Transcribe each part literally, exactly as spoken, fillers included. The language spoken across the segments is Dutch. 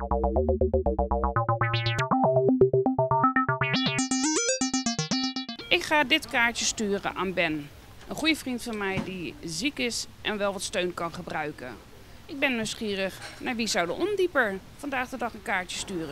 Ik ga dit kaartje sturen aan Ben. Een goede vriend van mij die ziek is en wel wat steun kan gebruiken. Ik ben nieuwsgierig naar wie zou de ondieper vandaag de dag een kaartje sturen.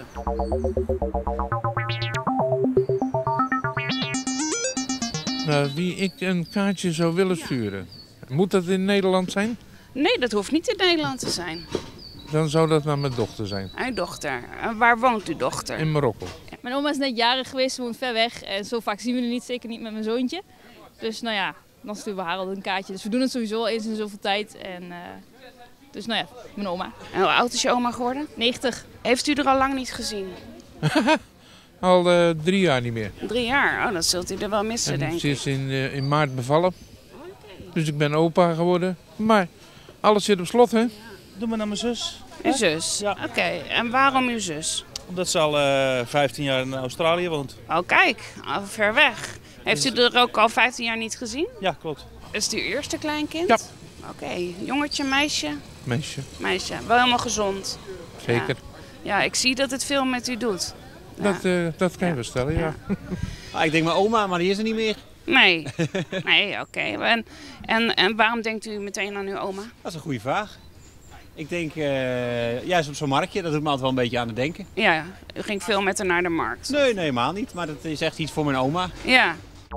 Nou, wie ik een kaartje zou willen sturen. Moet dat in Nederland zijn? Nee, dat hoeft niet in Nederland te zijn. Dan zou dat naar mijn dochter zijn. Uw dochter. En waar woont uw dochter? In Marokko. Mijn oma is net jarig geweest, ze woont ver weg. En zo vaak zien we haar niet, zeker niet met mijn zoontje. Dus nou ja, dan sturen we haar al een kaartje. Dus we doen het sowieso eens in zoveel tijd. En, uh, dus nou ja, mijn oma. En hoe oud is je oma geworden? negentig. Heeft u er al lang niet gezien? Al uh, drie jaar niet meer. Drie jaar? Oh, dat zult u er wel missen, En denk ik. ze is in, uh, in maart bevallen. Dus ik ben opa geworden. Maar alles zit op slot, hè? Doe maar naar mijn zus. Uw zus? Ja. Oké, okay. En waarom uw zus? Omdat ze al uh, vijftien jaar in Australië woont. Oh, kijk, al ver weg. Heeft u er ook al vijftien jaar niet gezien? Ja, klopt. Is het uw eerste kleinkind? Ja. Oké, okay. Jongetje, meisje? Meisje. Meisje, wel helemaal gezond. Zeker. Ja, ja, ik zie dat het veel met u doet. Dat, ja. uh, dat kan je wel stellen, ja. ja. Ah, ik denk mijn oma, maar die is er niet meer. Nee, nee oké. Okay. En, en, en waarom denkt u meteen aan uw oma? Dat is een goede vraag. Ik denk, uh, juist op zo'n marktje, dat doet me altijd wel een beetje aan het denken. Ja, u ging veel met haar naar de markt? Nee, nee, helemaal niet. Maar dat is echt iets voor mijn oma. Ja.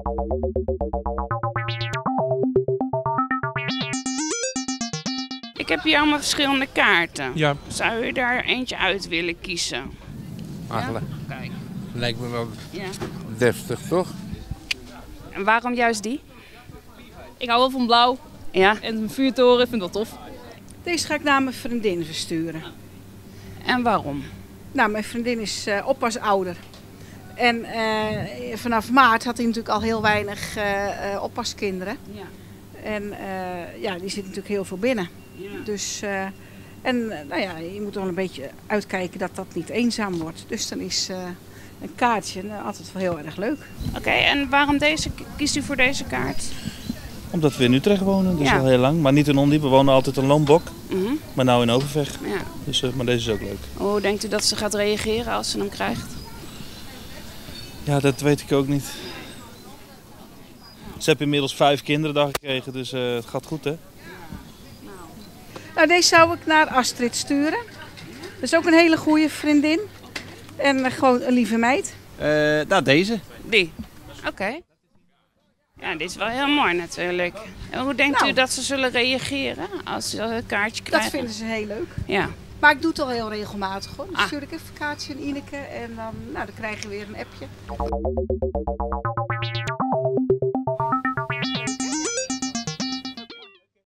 Ik heb hier allemaal verschillende kaarten. Ja. Zou u daar eentje uit willen kiezen? Ach, Ja? Kijk. Lijkt me wel Ja. deftig, toch? En waarom juist die? Ik hou wel van blauw. Ja. En een vuurtoren, vind ik wel tof. Deze ga ik naar mijn vriendin versturen. En waarom? Nou, mijn vriendin is uh, oppasouder. En uh, vanaf maart had hij natuurlijk al heel weinig uh, uh, oppaskinderen. Ja. En uh, ja, die zit natuurlijk heel veel binnen. Ja. Dus, uh, en uh, nou ja, je moet wel een beetje uitkijken dat dat niet eenzaam wordt. Dus dan is uh, een kaartje uh, altijd wel heel erg leuk. Oké, okay, en waarom deze, kiest u voor deze kaart? Omdat we in Utrecht wonen, dus ja. al heel lang. Maar niet in Ondiep, we wonen altijd in Loonbok. Mm-hmm. Maar nou in Overvecht. Ja. Dus, uh, maar deze is ook leuk. Hoe denkt u dat ze gaat reageren als ze hem krijgt? Ja, dat weet ik ook niet. Ze heeft inmiddels vijf kinderen daar gekregen, dus uh, het gaat goed, hè? Nou, deze zou ik naar Astrid sturen. Dat is ook een hele goede vriendin. En uh, gewoon een lieve meid. Uh, nou, deze. Die? Oké. Okay. Ja, dit is wel heel mooi natuurlijk. En hoe denkt nou, u dat ze zullen reageren als ze een kaartje krijgen? Dat vinden ze heel leuk. Ja. Maar ik doe het al heel regelmatig hoor. Dan ah. stuur ik even een kaartje aan Ineke en dan, nou, dan krijgen we weer een appje.